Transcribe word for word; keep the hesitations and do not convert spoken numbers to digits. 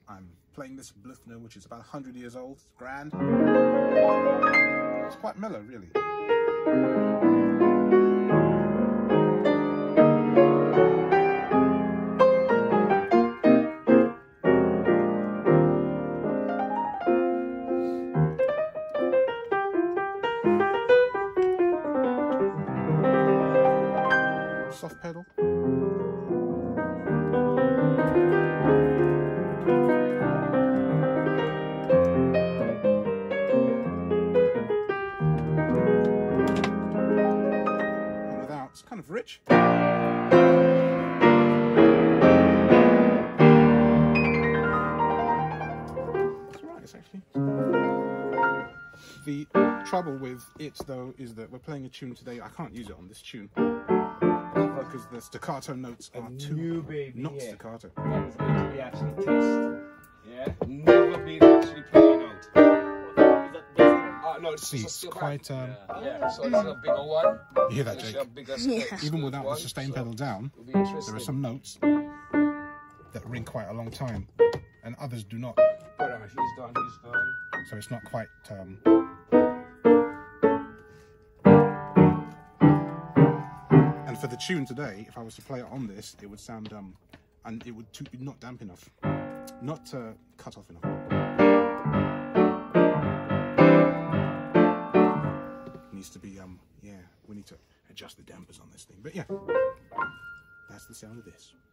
I'm playing this Bluthner, which is about one hundred years old. It's grand. It's quite mellow, really. Soft pedal. And without, it's kind of rich. It's alright, it's actually. The trouble with it, though, is that we're playing a tune today. I can't use it on this tune. Because the staccato notes are too new baby, not yeah. staccato. That is going to be actually test. Yeah, never been actually playing out. Uh, no, it's, See, it's, it's still quite. Um, yeah. yeah, so it's a bigger one. You hear that, It's Jake? a bigger Yeah. Even without one, the sustain so pedal down, it'll be there interesting. are some notes that ring quite a long time, and others do not. Alright, he's done. He's done. So it's not quite. Um, and for the tune today, if I was to play it on this, it would sound um, and it would too, not damp enough, not uh, cut off enough. Needs to be um, yeah. We need to adjust the dampers on this thing, but yeah, that's the sound of this.